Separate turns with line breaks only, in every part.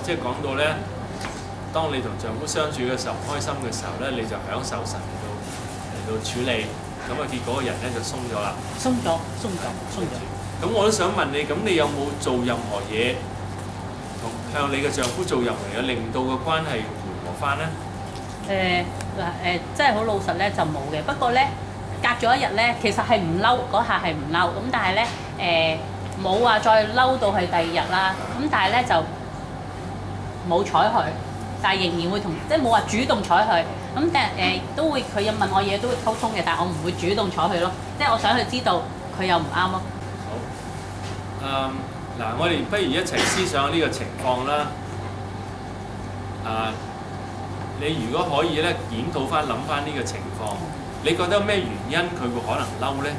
即係講到咧，當你同丈夫相處嘅時候唔開心嘅時候咧，你就享受神嚟到處理，咁啊結果個人咧就鬆咗啦。
鬆咗。
咁我都想問你，咁你有冇做任何嘢同向你嘅丈夫做任何嘢，令到個關係緩和翻咧？
真係好老實咧就冇嘅。不過咧，隔咗一日咧，其實係唔嬲，嗰下係唔嬲。咁但係咧冇話再嬲到去第二日啦。咁但係咧就冇睬佢，但係仍然會同即係冇話主動睬佢。咁但係都會佢有問我嘢都會溝通嘅，但係我唔會主動睬佢咯。即係我想佢知道佢又唔啱咯。
好。嗱，我哋不如一齊思想呢個情況啦。你如果可以咧檢討翻、諗翻呢個情況，你覺得有咩原因佢會可能嬲咧？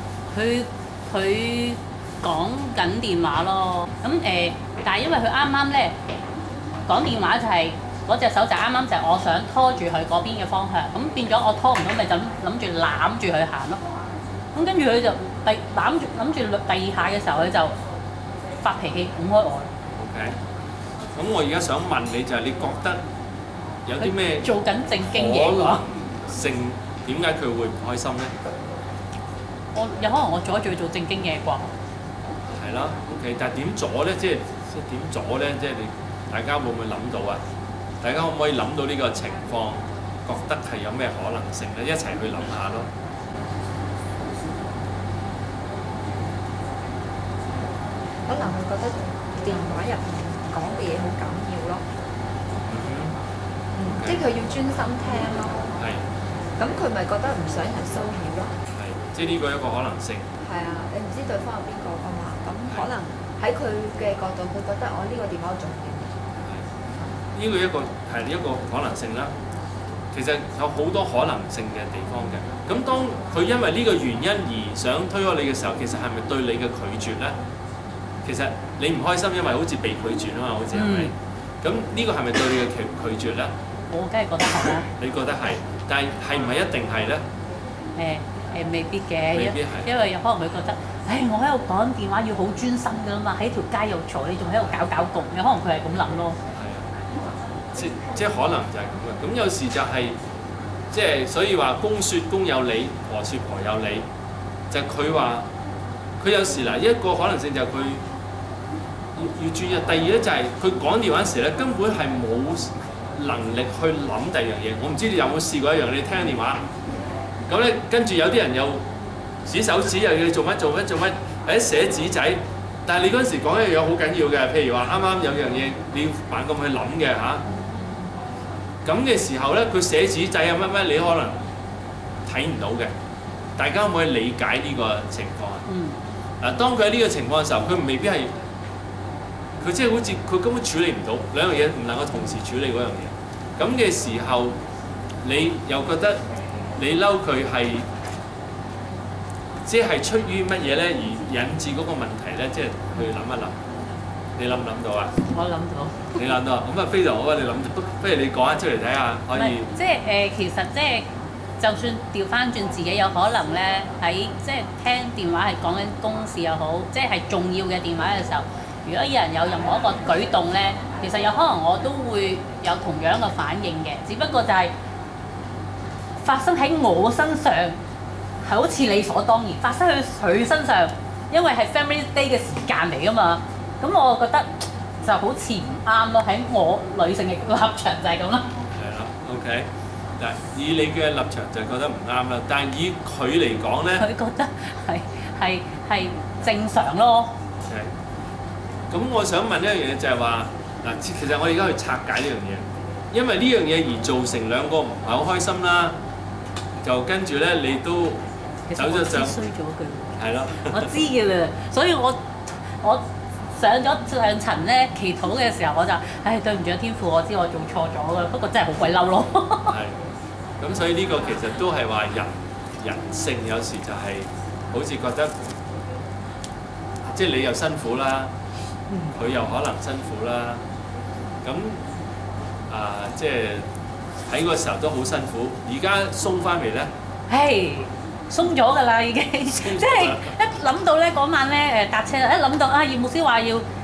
佢講緊電話咯。咁但係因為佢啱啱咧講電話就係嗰隻手就啱啱就係我想拖住佢嗰邊嘅方向，咁變咗我拖唔到，咪就諗住攬住佢行咯。咁跟住佢就諗住第二下嘅時候，佢就發脾氣拱開我。
OK。咁我而家想問你就係你覺得有啲咩
做緊正經嘢
可能性？點解佢會唔開心咧？
有可能我阻住佢做正經嘢啩？
係啦 ，OK， 但係點阻咧？即係點阻咧？即係你大家會唔會諗到啊？大家可唔可以諗到呢個情況？覺得係有咩可能性咧？一齊去諗下咯。
可能佢覺得電話入面講嘅嘢好緊要咯。即係佢要專心聽咯。
係。
咁佢咪覺得唔想人騷擾咯？
係，即係呢個一個可能性。
係啊，你唔知對方係邊個㗎嘛？咁可能喺佢嘅角度，佢覺得我呢個電話好重要。
呢個係一個可能性啦。其實有好多可能性嘅地方嘅。咁當佢因為呢個原因而想推開你嘅時候，其實係咪對你嘅拒絕咧？其實你唔開心，因為好似被拒絕啊嘛，好似係咪？咁呢個係咪對你嘅拒絕咧？
我梗係覺得係啦。
你覺得係，但係唔係一定係咧？
未必嘅，因為有可能佢覺得，我喺度講電話要好專心㗎嘛，喺條街又嘈，你仲喺度搞共，有可能佢係咁諗咯。
係啊，即係可能就係咁嘅。咁有時就係即係所以話公説公有理，婆説婆有理，就係佢話佢有時嗱一個可能性就係佢要注意。第二咧就係佢講電話時咧根本係冇能力去諗第二樣嘢。我唔知你有冇試過一樣，你聽電話。咁咧，跟住有啲人又指手指，又要你做乜，或者寫紙仔。但係你嗰陣時講一樣嘢好緊要嘅，譬如話啱啱有樣嘢你要猛咁去諗嘅嚇。咁嘅時候咧，佢寫紙仔啊乜，你可能睇唔到嘅。大家可唔可以理解呢個情況啊？嗱，當佢喺呢個情況嘅時候，佢未必係佢即係好似佢根本處理唔到兩樣嘢，唔能夠同時處理嗰樣嘢。咁嘅時候，你又覺得？你嬲佢係即係出於乜嘢咧，而引致嗰個問題咧？即係去諗一諗，你諗唔諗到啊？
我諗到。
你諗到，咁啊非常好啊！你諗到，不如你講下出嚟睇下，可以。
即係其實即係，就算調翻轉自己有可能咧，喺即係聽電話係講緊公事又好，即係重要嘅電話嘅時候，如果有人有任何一個舉動咧，其實有可能我都會有同樣嘅反應嘅，只不過就係。發生喺我身上係好似理所當然，發生喺佢身上，因為係 Family Day 嘅時間嚟㗎嘛。咁我覺得就好似唔啱咯。喺我女性嘅立場就係咁啦。
係啦 ，OK。但以你嘅立場就覺得唔啱啦，但係以佢嚟講咧，
佢覺得係正常咯。
係。咁我想問一樣嘢就係話嗱，其實我而家去拆解呢樣嘢，因為呢樣嘢而造成兩個唔係好開心啦。就跟住咧，你都走咗上，
衰咗佢。
係咯，
我知嘅啦，所以我上咗上層咧祈禱嘅時候，我就對唔住天父，我知我做錯咗㗎，不過真係好鬼嬲咯。
係，咁所以呢個其實都係話人性有時就係好似覺得，即係你又辛苦啦，佢又可能辛苦啦，咁即係。喺個時候都好辛苦，而家鬆翻未咧？
鬆咗㗎啦已經，即係一諗到咧嗰晚咧搭車，一諗到葉牧師話要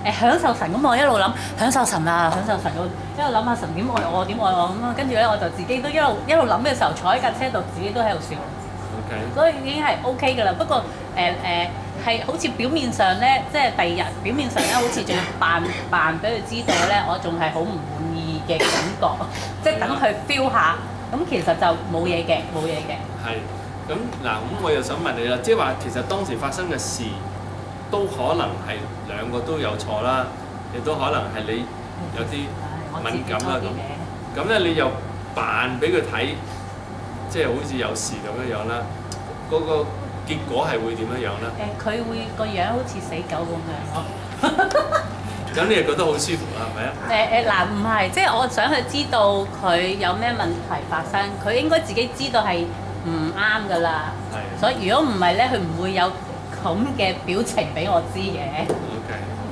享受神咁，我一路諗享受神啊，享受神，我一路諗下神點愛我，點愛我咁啊。跟住咧，我就自己都一路諗嘅時候，坐喺架車度，自己都喺度笑。
OK。
所以已經係 OK 㗎啦。不過係好似表面上咧，即係第二日表面上咧，好似仲要扮俾佢知道咧，我仲係好唔滿意嘅感覺，即係等佢 feel 下。咁其實就冇嘢嘅，冇嘢嘅。
係。咁嗱，咁我又想問你啦，即係話其實當時發生嘅事都可能係兩個都有錯啦，亦都可能係你有啲敏感啦咁。咁咧你又扮俾佢睇，即係好似有事咁樣樣啦。嗰個結果係會點樣樣咧？
佢會個樣好似死狗咁樣咯。
咁你又覺得好舒服啦，係咪啊？
嗱，唔係，即係我想佢知道佢有咩問題發生，佢應該自己知道係唔啱㗎啦。係。所以如果唔係咧，佢唔會有咁嘅表情俾我知嘅。
OK。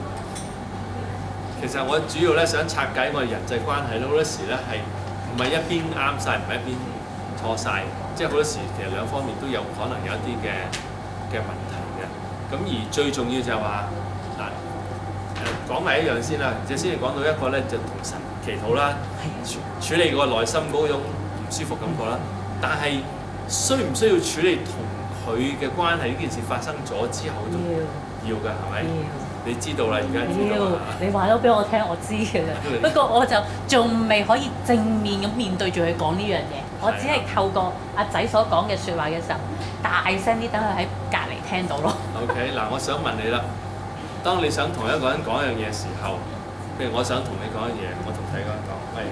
其實我主要咧想拆解我哋人際關係咧，好多時咧係唔係一邊啱晒，唔係一邊錯晒，即係好多時其實兩方面都有可能有一啲嘅問題嘅。咁而最重要就係話嗱。講埋一樣先啦，即係先至講到一個咧，就同神祈禱啦，處理個內心嗰種唔舒服感覺啦。但係需唔需要處理同佢嘅關係呢件事發生咗之後都要㗎，係咪？你知道啦，而家知道啦。
你話咗俾我聽，我知嘅啦。不過我就仲未可以正面咁面對住佢講呢樣嘢，我只係透過阿仔所講嘅説話嘅時候，大聲啲等佢喺隔離聽到咯。OK，
嗱，我想問你啦。當你想同一個人講一樣嘢嘅時候，譬如我想同你講一樣嘢，我同第二個人講，喂，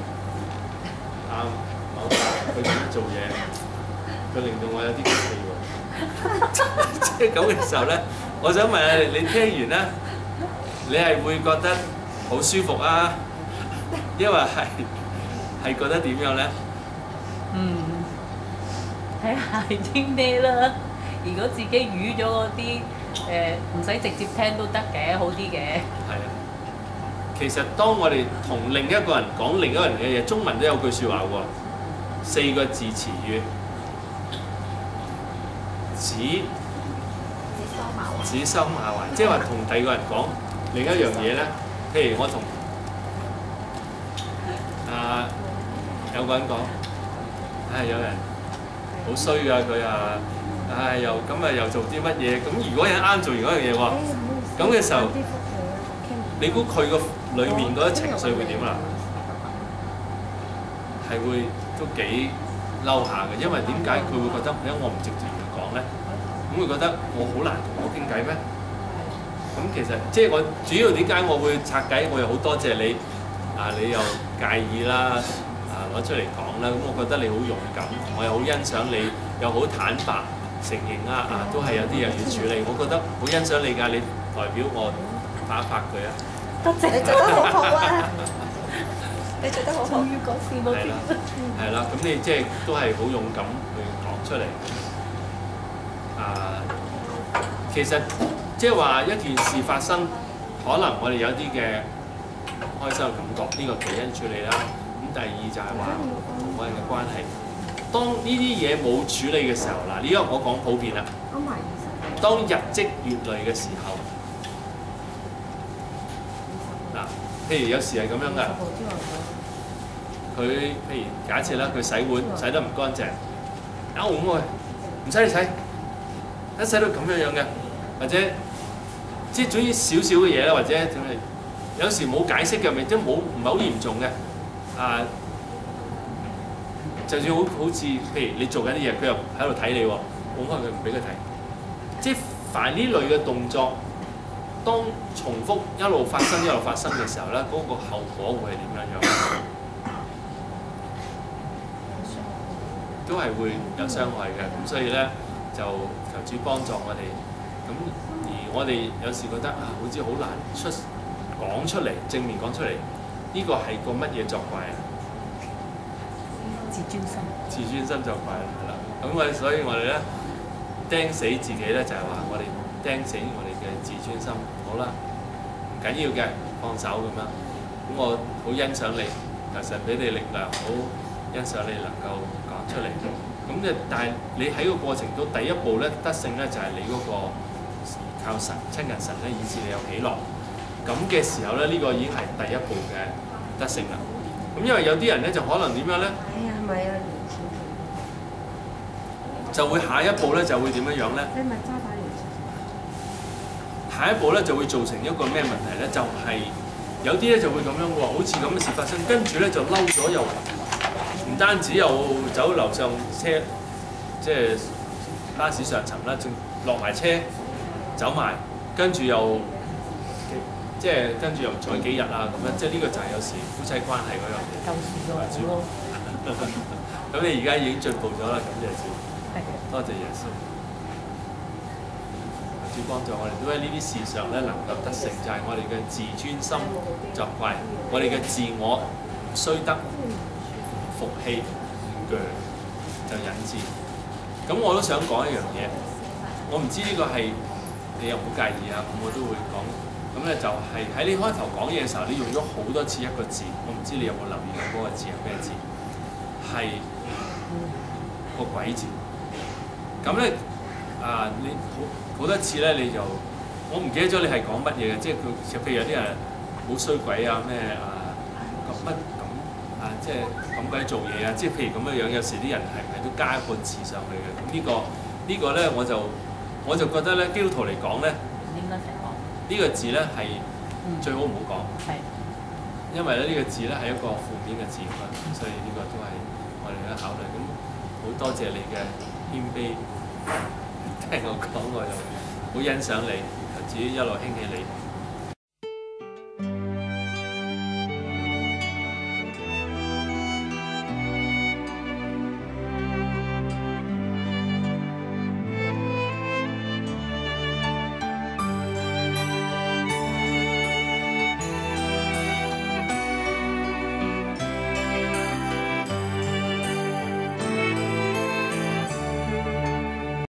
某佢點樣做嘢，佢令到我有啲氣喎。即係咁嘅時候咧，我想問下你聽完咧，你係會覺得好舒服啊，因為係覺得點樣咧？
睇下係啲咩啦。如果自己淤咗嗰啲。唔使直接聽都得嘅，好啲嘅。係啊，
其實當我哋同另一個人講另一個人嘅嘢，中文都有句説話喎，4個字詞語，指桑罵槐，即係話同第二個人講另一樣嘢咧。譬如我同有個人講，有人好衰㗎佢啊！又咁啊，又做啲乜嘢？咁如果人啱做完嗰樣嘢喎，咁嘅時候，你估佢個裏面嗰啲情緒會點啊？係會都幾嬲下嘅，因為點解佢會覺得我唔直接同佢講咧？咁會覺得我好難同我傾偈咩？咁其實即係我主要點解我會拆解，我又好多謝你你又介意啦攞出嚟講啦。咁我覺得你好勇敢，我又好欣賞你，又好坦白。承認都係有啲人要處理，我覺得好欣賞你㗎，你代表我拍一拍佢啊！
多謝你做得好好啊！
你做得好好。
終於講笑冇添。
係啦，咁你即係都係好勇敢去講出嚟。其實即係話一件事發生，可能我哋有啲嘅開心嘅感覺，呢個其一處理啦。咁第二就係話同我哋嘅關係。當呢啲嘢冇處理嘅時候，嗱，呢個我講普遍啦。當日積月累嘅時候，嗱，譬如有時係咁樣噶，佢譬如假設啦，佢洗碗洗得唔乾淨，咁我唔使你洗，一洗到咁樣樣嘅，或者即係總之少少嘅嘢啦，或者有時冇解釋嘅，咪即係唔係好嚴重嘅，就算好似譬如你做緊啲嘢，佢又喺度睇你喎，拱開佢唔俾佢睇。即係凡呢類嘅動作，當重複一路發生嘅時候咧，嗰個後果會係點樣樣？都係會有傷害嘅。咁所以咧就求主幫助我哋。咁而我哋有時覺得好似好難講出嚟，正面講出嚟，呢個係個乜嘢作怪啊？自尊心作怪係啦，咁所以我哋咧釘死自己咧，就係話我哋釘死我哋嘅自尊心。好啦，唔緊要嘅，放手咁樣。咁我好欣賞你，求神俾你力量，好欣賞你能夠講出嚟。咁但係你喺個過程中第一步咧得勝咧，就係你嗰個靠神親近神咧，以致你有喜樂。 咁嘅時候咧，呢、個已經係第一步嘅得勝啦。咁因為有啲人咧就可能點樣咧？
哎呀，咪啊，
就會下一步咧就會點樣樣咧？
你咪揸把年
下一步咧就會造成一個咩問題咧？就係、有啲咧就會咁樣喎，好似咁嘅事發生，跟住咧就嬲咗，又唔單止又走樓上車，即係巴士上層啦，仲落埋車走埋，跟住又即係跟住又再幾日啊咁樣，即係呢個就係有時夫妻關係嗰樣嘢。
舊時嘅好咯，
咁你而家已經進步咗啦，感謝主，
係嘅，
多謝耶穌。主幫助我哋都喺呢啲事上咧能夠得勝，就係、我哋嘅自尊心作怪，我哋嘅自我衰得服氣唔鋸就引致。咁我都想講一樣嘢，我唔知呢個係你有冇介意啊？咁我都會講。咁咧就係喺你開頭講嘢嘅時候，你用咗好多次一個字，我唔知你有冇留意到嗰個字係咩字？係個鬼字。咁咧你好多次咧，你就我唔記得咗你係講乜嘢嘅，即係佢譬如有啲人好衰鬼啊咩咁乜咁即係咁鬼做嘢啊，即係譬如咁樣樣，有時啲人係咪都加一個字上去嘅？咁呢個咧我就覺得咧，基督徒嚟講咧，
應該成講
呢個字咧係最好唔好講，
係
因為咧呢個字咧係一個負面嘅字嘛，所以呢個都係我哋嘅考慮。咁好多謝你嘅謙卑，聽我講我就好欣賞你，自己一路興起你。